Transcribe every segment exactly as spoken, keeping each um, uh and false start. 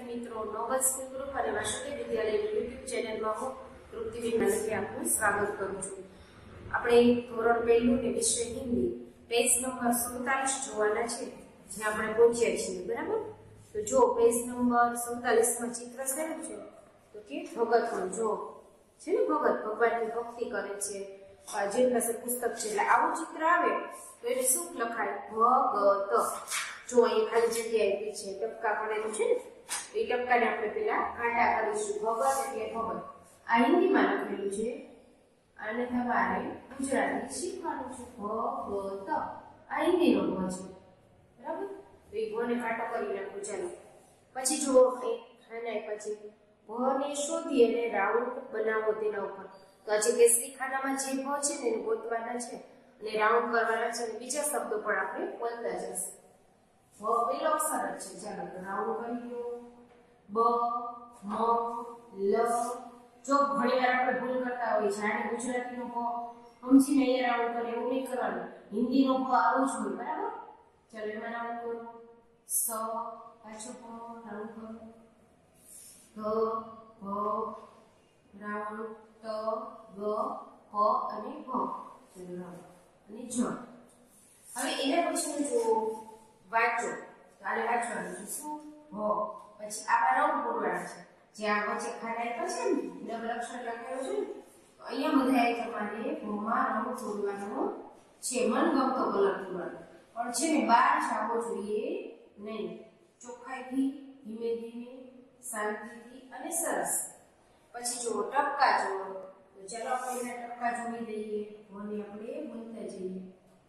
મિત્રો, Nobel school group અને વાસુદેવ વિદ્યાલય YouTube ચેનલમાં હું તૃપ્તિબેન માલકે આપનું સ્વાગત કરું છું। આપણે ધોરણ પહેલું ને વિષય હિન્દી પેજ નંબર સુડતાલીસ જોવાના છે, જે આપણે પહોંચ્યા છીએ, બરાબર। તો જો પેજ નંબર સુડતાલીસ માં ચિત્ર શેનું છે તો કે ભગતનું, જો છે ને ભગત ભગવાનની ભક્તિ કરે છે, જેની પાસે પુસ્તક છે એટલે આવું ચિત્ર આવે તો એને શું લખાય? ભગત। જો અહીં ખાલી જગ્યા આપી છે, ટપકા પડેલું છે ને, એ ટપકાને આપણે પેલા કાંટા કરીશું। ભગત એટલે ભગત, આ હિન્દીમાં લખેલું છે અને તમારે ગુજરાતી શીખવાનું છે। ભગત આ હિન્દીનો ભ છે, બરાબર। તો એ ભને કાંટો કરી નાખો। ચાલો પછી જુઓ, આના પછી ભને શોધી અને રાઉન્ડ બનાવો તેના ઉપર। તો આજે કેસરી ખાનામાં જે ભ છે ને એને ગોતવાના છે અને રાઉન્ડ કરવાના છે, અને બીજા શબ્દો પણ આપણે બોલતા જશે। ભ પેલો અક્ષર જ છે, ચાલો તો રાઉન્ડ કરી દો। બ, મ, લ। જો ઘણી વાર આપણે ભૂલ કરતા હોય છે, આને ગુજરાતીનો ભ સમજીને અહીંયા રાઉન્ડ કરે એવું નહીં કરવાનું, હિન્દીનો ભ આવો જ હોય, બરાબર। ચાલો એમાં રાઉન્ડ કરો। સ, પાછો ભ રાઉન્ડ કરો। ધ, ભ રાઉન્ડ, ત, ગ, પ અને ભ, ચાલો રાઉન્ડ અને જ। હવે એના પછી જુઓ, વાંચો, તો આને વાંચવાનું છે શું? ભ। પછી આ રાઉન્ડ બોલવાના છે, જે આ વચ્ચે ખાના આપ્યા છે ને ડબલ અક્ષર લખેલો છે ને, તો અહીંયા બધાએ તમારે ભમાં રાઉન્ડ બોલવાનો છે, મનગમતો કલર બોલવાનો, પણ છે ને બહાર જાવો જોઈએ નહીં, ચોખ્ખાઈથી, ધીમે ધીમે, શાંતિથી અને સરસ। પછી જુઓ ટપકા જુઓ, તો ચાલો આપણે એના ટપકા જોડી દઈએ, ભને આપણે બોલતા જઈએ,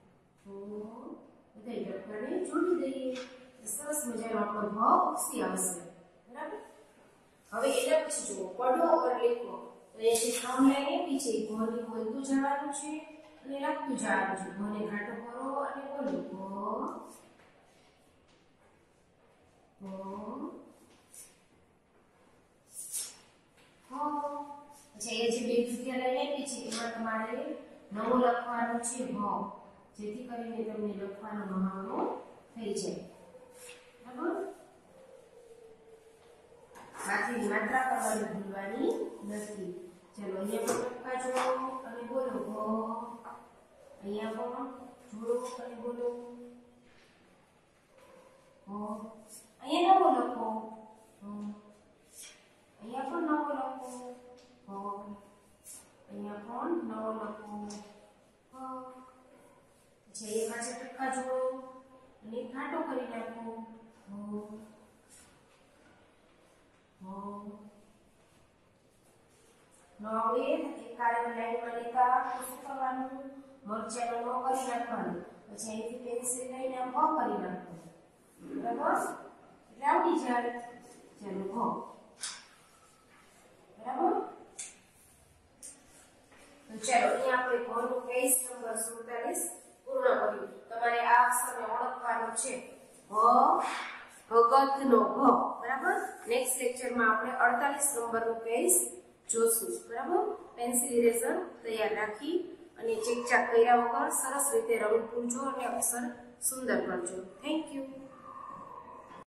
બધા ટપકાને જોડી દઈએ, સરસ મજાનો આપણો ભ ઉક્ષી આવશે, બરાબર। હવે એના પછી જુઓ પઢો ઓર લખો, તો એ જે સાઉન્ડ લાઈન આપી છે એ ભને બોલતું જવાનું છે અને લખતું જવાનું છે। ભને ઘાટો કરો અને બોલો, ભ, ભ, હ। પછી એ જે બે જગ્યા લાઈન આપી છે એમાં તમારે નવો લખવાનું છે ભ, જેથી કરીને તમને લખવાનો મહાવરો થઈ જાય, બરાબર। માથેની માત્રા કરવાની ભૂલવાની નથી। ચાલો અહીંયા પણ ટપકા જોડો અને બોલો ભ, અહીંયા પણ જોડો અને બોલો ભ, અહીંયા નવો લખો ભ, અહીંયા પણ નવો લખો ભ, અહીંયા પણ નવો લખો ભ। પછી પાછા ટપકા જોડો અને ઘાટો કરી નાખો ભ, ભ। ન આવડે એક કાર્ય લાઈનમાં લેતા શું કરવાનું? મરચાનો ન કરી નાખવાનું, પછી અહીંથી પેન્સિલ લઈને આમ ભ કરી નાખવાનું, બરાબર, એટલે આવડી જાય। ચાલો ભ, બરાબર। તો ચાલો અહીંયા આપણે ભનું પેજ નંબર સુડતાલીસ પૂર્ણ કર્યું। તમારે આ અક્ષરને ઓળખવાનો છે, ભ, ભગતનો ભ, બરાબર। નેક્સ્ટ લેક્ચરમાં આપણે અડતાલીસ નંબરનું પેજ જોશું, બરાબર। પેન્સિલ ઇરેઝર તૈયાર રાખી અને ચેકચાક કર્યા વગર સરસ રીતે રંગ પૂરજો અને અક્ષર સુંદર કરજો। Thank you.